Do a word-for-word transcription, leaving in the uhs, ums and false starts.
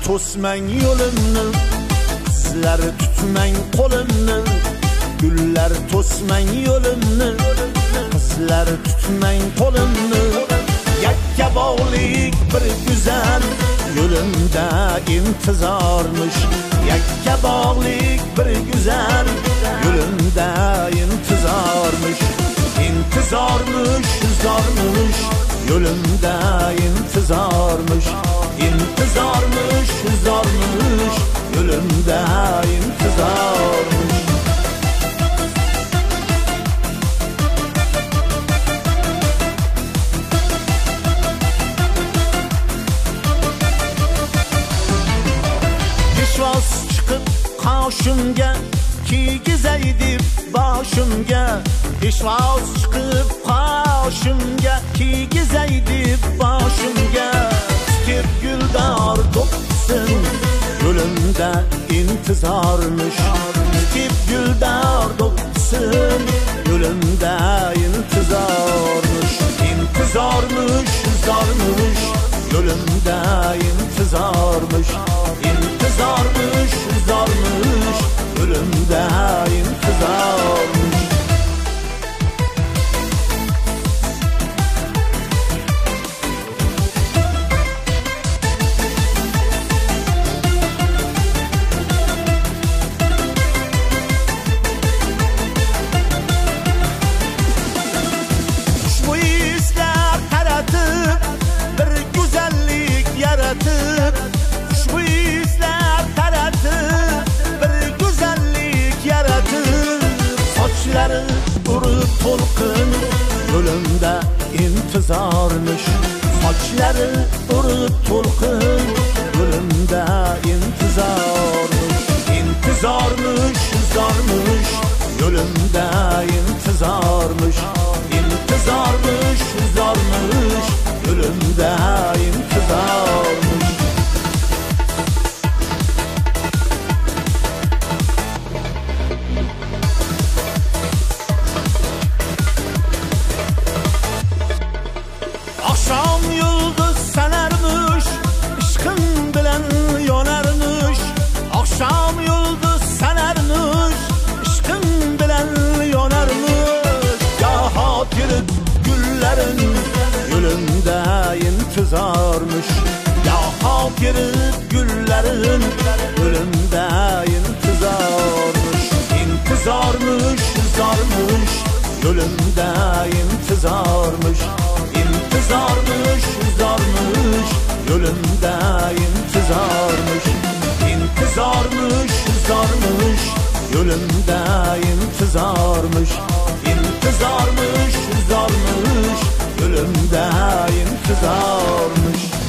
to'smang yo'limni, qizlar tutmang qo'limni, gullar to'smang yo'limni, qizlar tutmang qo'limni. Yakka bog'lik bir güzel yo'limda intizormish, yakka bog'lik bir güzel yo'limda intizormish, intizormish, zormish yo'limda intizormish, intizormish, zormish yo'limda intizormish. Peshvoz chiqib qoshimga, kiygizay deb boshimga, peshvoz chiqib qoshimga, kiygizay deb boshimga. Tikib guldor do'qsin yo'limda intizormish, tikib guldor do'qsin yo'limda intizormish, intizormish, zormish yo'limda intizormish, intizormish, zormish yo'limda intizormish. Ushbu islar taratib bir go'zallik yaratib, ushbu islar taratib bir go'zallik yaratib. Sochlari urib to'lqin yo'limda intizormish, sochlari urib to'lqin yo'limda intizormish, intizormish, zormish yo'limda intizormish, intizormish, zormish yo'limda intizormish. Oqshom yulduz sanarmish, ishqim bilan yonarmish, oqshom yulduz sanarmish, ishqim bilan yonarmish. Goho kelib gullarin yo'limda intizormish, goho kelib gullarin yo'limda intizormish, intizormish, zormish yo'limda intizormish, intizormish, zormish yo'limda intizormish, intizormish, zormish yo'limda intizormish, intizormish, zormish yo'limda intizormish.